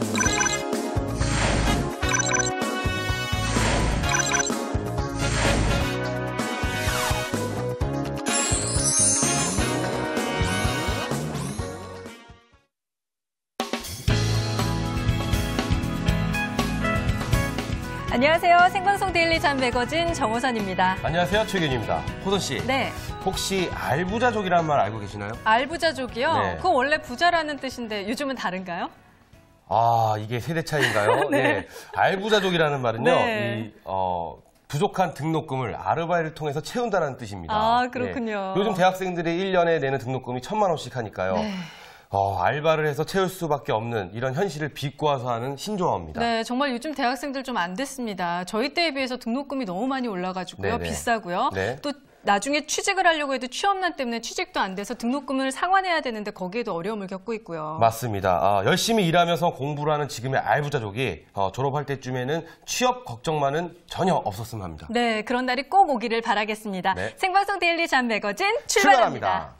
안녕하세요. 생방송 데일리 잠 매거진 정호선입니다. 안녕하세요. 최균입니다. 호선 씨. 네. 혹시 알부자족이라는 말 알고 계시나요? 알부자족이요? 네. 그거 원래 부자라는 뜻인데 요즘은 다른가요? 아, 이게 세대 차이인가요? 네. 네. 알부자족이라는 말은요. 네. 부족한 등록금을 아르바이트를 통해서 채운다는 뜻입니다. 아, 그렇군요. 네. 요즘 대학생들이 1년에 내는 등록금이 1,000만 원씩 하니까요. 네. 알바를 해서 채울 수밖에 없는 이런 현실을 비꼬아서 하는 신조어입니다. 네, 정말 요즘 대학생들 좀 안 됐습니다. 저희 때에 비해서 등록금이 너무 많이 올라가지고요. 네네. 비싸고요. 네. 또 나중에 취직을 하려고 해도 취업난 때문에 취직도 안 돼서 등록금을 상환해야 되는데 거기에도 어려움을 겪고 있고요. 맞습니다. 열심히 일하면서 공부를 하는 지금의 알부자족이 졸업할 때쯤에는 취업 걱정만은 전혀 없었으면 합니다. 네, 그런 날이 꼭 오기를 바라겠습니다. 네. 생방송 데일리 잠 매거진 출발합니다.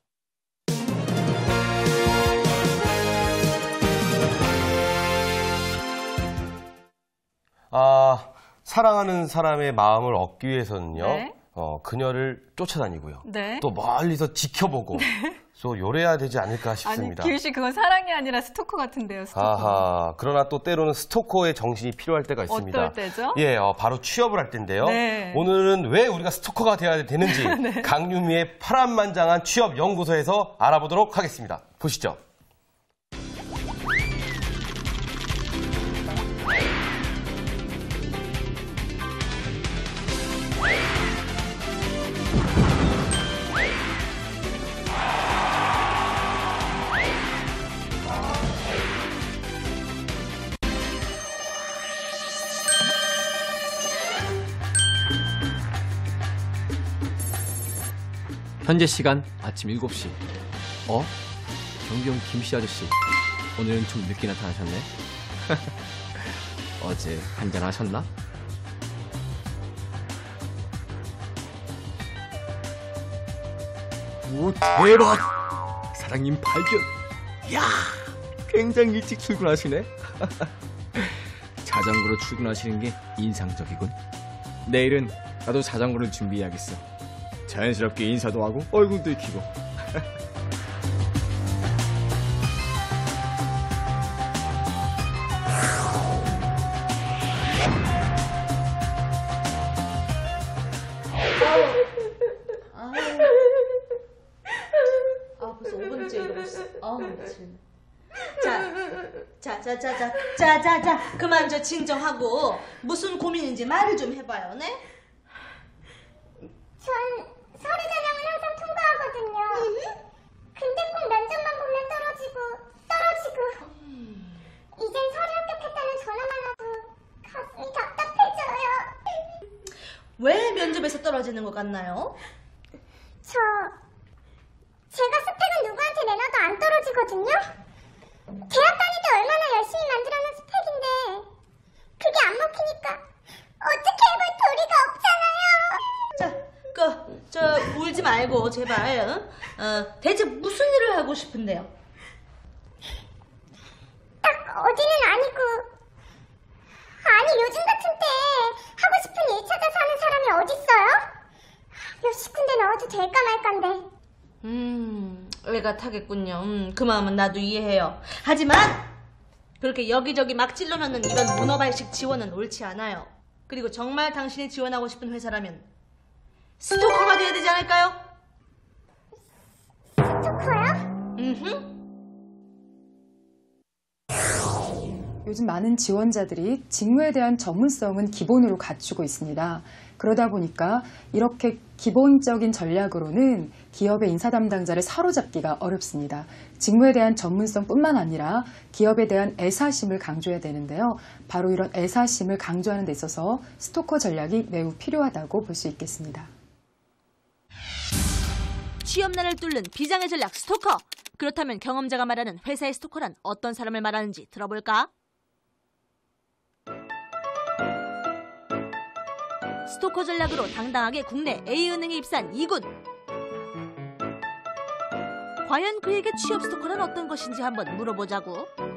사랑하는 사람의 마음을 얻기 위해서는요. 네. 그녀를 쫓아다니고요. 네. 또 멀리서 지켜보고 또 요래야 되지 않을까 아니, 싶습니다. 기우 씨 그건 사랑이 아니라 스토커 같은데요, 스토커. 아하, 그러나 또 때로는 스토커의 정신이 필요할 때가 있습니다. 어떨 때죠? 예, 바로 취업을 할 때인데요. 네. 오늘은 왜 우리가 스토커가 되어야 되는지 네. 강유미의 파란만장한 취업연구소에서 알아보도록 하겠습니다. 보시죠. 현재 시간 아침 7시. 경비용 김씨 아저씨. 오늘은 좀 늦게 나타나셨네. 어제 한잔 하셨나? 오, 대박! 사장님 발견! 이야, 굉장히 일찍 출근하시네. 자전거로 출근하시는 게 인상적이군. 내일은 나도 자전거를 준비해야겠어. 자연스럽게 인사도 하고 얼굴도 익히고. 벌써 5분째 이러고 있어. 미치겠네. 자, 그만 저 진정하고 무슨 고민인지 말을 좀 해봐요, 네? 전 서류 전형을 항상 통과하거든요. 근데 꼭 면접만 보면 떨어지고. 이젠 서류 합격했다는 전화만 와도 가슴이 답답해져요. 왜 면접에서 떨어지는 것 같나요? 제가 스펙은 누구한테 내놔도 안 떨어지거든요. 대학 다닐 때 얼마나 열심히 만들어놓은 스펙인데 그게 안 먹히니까 어떻게 해볼 도리가 없잖아요. 울지 말고 제발. 대체 무슨 일을 하고 싶은데요? 딱 어디는 아니고. 아니, 요즘 같은 때 하고 싶은 일 찾아 사는 사람이 어딨어요? 몇십 군데 넣어도 될까 말까인데. 애가 타겠군요. 그 마음은 나도 이해해요. 하지만 그렇게 여기저기 막 찔러넣는 이런 문어발식 지원은 옳지 않아요. 그리고 정말 당신이 지원하고 싶은 회사라면 스토커가 돼야 되지 않을까요? 스토커요? 요즘 많은 지원자들이 직무에 대한 전문성은 기본으로 갖추고 있습니다. 그러다 보니까 이렇게 기본적인 전략으로는 기업의 인사 담당자를 사로잡기가 어렵습니다. 직무에 대한 전문성뿐만 아니라 기업에 대한 애사심을 강조해야 되는데요. 바로 이런 애사심을 강조하는 데 있어서 스토커 전략이 매우 필요하다고 볼 수 있겠습니다. 취업난을 뚫는 비장의 전략 스토커. 그렇다면 경험자가 말하는 회사의 스토커란 어떤 사람을 말하는지 들어볼까? 스토커 전략으로 당당하게 국내 A은행에 입사한 이군. 과연 그에게 취업 스토커란 어떤 것인지 한번 물어보자고.